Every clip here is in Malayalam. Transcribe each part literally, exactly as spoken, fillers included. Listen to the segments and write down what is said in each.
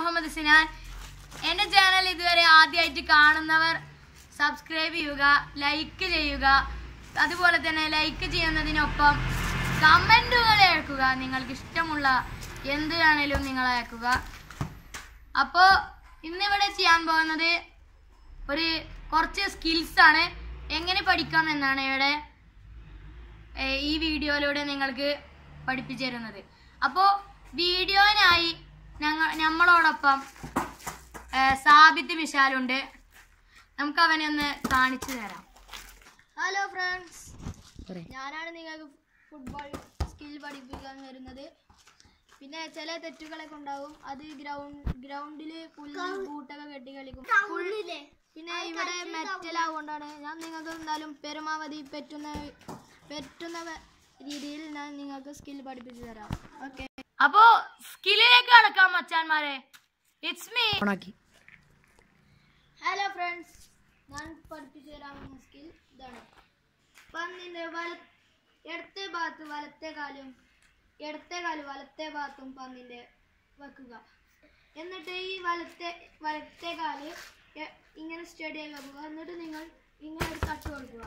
മുഹമ്മദ് സിനാൻ. എൻ്റെ ചാനൽ ഇതുവരെ ആദ്യമായിട്ട് കാണുന്നവർ സബ്സ്ക്രൈബ് ചെയ്യുക, ലൈക്ക് ചെയ്യുക. അതുപോലെ തന്നെ ലൈക്ക് ചെയ്യുന്നതിനൊപ്പം കമൻറ്റുകൾ അയക്കുക. നിങ്ങൾക്ക് ഇഷ്ടമുള്ള എന്താണേലും നിങ്ങൾ അയക്കുക. അപ്പോൾ ഇന്നിവിടെ ചെയ്യാൻ പോകുന്നത് ഒരു കുറച്ച് സ്കിൽസാണ്. എങ്ങനെ പഠിക്കാം എന്നാണ് ഇവിടെ ഈ വീഡിയോയിലൂടെ നിങ്ങൾക്ക് പഠിപ്പിച്ചു തരുന്നത്. അപ്പോൾ വീഡിയോനായി ഞങ്ങൾ നമ്മളോടൊപ്പം സാബിത്ത് വിശാലുണ്ട്. നമുക്ക് അവനെ ഒന്ന് കാണിച്ചു തരാം. ഹലോ ഫ്രണ്ട്സ്, ഞാനാണ് നിങ്ങൾക്ക് ഫുട്ബോൾ സ്കിൽ പഠിപ്പിക്കാൻ വരുന്നത്. പിന്നെ ചില തെറ്റുകളൊക്കെ ഉണ്ടാവും. അത് ഗ്രൗണ്ട് ഗ്രൗണ്ടിൽ പുല്ല് കൂട്ടൊക്കെ കെട്ടി കളിക്കും. പിന്നെ ഇവിടെ മെറ്റലാകൊണ്ടാണ് ഞാൻ നിങ്ങൾക്ക് എന്തായാലും പരമാവധി പറ്റുന്ന പറ്റുന്ന രീതിയിൽ ഞാൻ നിങ്ങൾക്ക് സ്കിൽ പഠിപ്പിച്ചു തരാം. ഓക്കെ, അപ്പോ സ്കില്ലിലേക്ക് കടക്കാം മച്ചാന്മാരെ. It's me. ഹലോ ഫ്രണ്ട്സ്, ഞാൻ പഠിപ്പിച്ചു തരാമെന്ന സ്കിൽ ഇതാണ്. പന്തിൻ്റെ വല ഇടത്തെ ഭാഗത്ത് വലത്തെ കാലും ഇടത്തെ കാല് വലത്തെ ഭാഗത്തും പന്തിൻ്റെ വെക്കുക. എന്നിട്ട് ഈ വലത്തെ വലത്തെ കാല് ഇങ്ങനെ സ്റ്റഡി ആയി വെക്കുക. എന്നിട്ട് നിങ്ങൾ ഇങ്ങനെ ഒരു തട്ട് കൊടുക്കുക.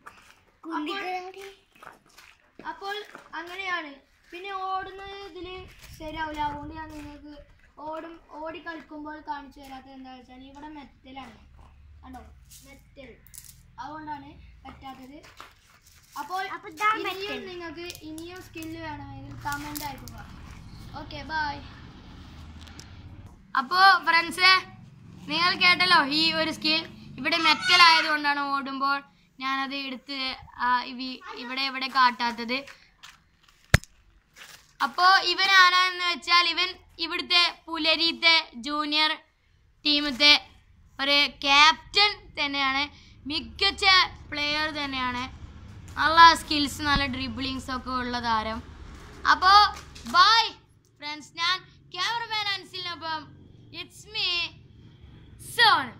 അപ്പോൾ അങ്ങനെയാണ്. പിന്നെ ഓടുന്നത് ഇതിൽ ശരിയാവില്ല. അതുകൊണ്ട് ഞാൻ നിങ്ങൾക്ക് ഓടും ഓടി കളിക്കുമ്പോൾ കാണിച്ചു തരാത്തത് എന്താണെന്ന് വെച്ചാൽ ഇവിടെ മെറ്റലാണ്, കണ്ടോ, മെറ്റൽ. അതുകൊണ്ടാണ് പറ്റാത്തത്. അപ്പോൾ ഇനിയും നിങ്ങൾക്ക് ഇനിയും സ്കില്ല് വേണമെങ്കിൽ കമൻ്റ് അയക്കുക. Okay, by. അപ്പോൾ ഫ്രണ്ട്സ്, നിങ്ങൾ കേട്ടല്ലോ ഈ ഒരു സ്കിൽ. ഇവിടെ മെറ്റൽ ആയതുകൊണ്ടാണ് ഓടുമ്പോൾ ഞാനത് എടുത്ത് ഇവിടെ ഇവിടെ കാട്ടാത്തത്. അപ്പോൾ ഇവൻ ആരാന്ന് വെച്ചാൽ ഇവൻ ഇവിടുത്തെ പുലരിത്തെ ജൂനിയർ ടീമത്തെ ഒരു ക്യാപ്റ്റൻ തന്നെയാണ്. മികച്ച പ്ലെയർ തന്നെയാണ്. നല്ല സ്കിൽസ്, നല്ല ഡ്രിബിളിങ്സ് ഒക്കെ ഉള്ള താരം. അപ്പോൾ ബൈ ഫ്രണ്ട്സ്. ഞാൻ ക്യാമറമാൻ അൻസിലിനൊപ്പം ഇറ്റ്സ് മീ സോൺ.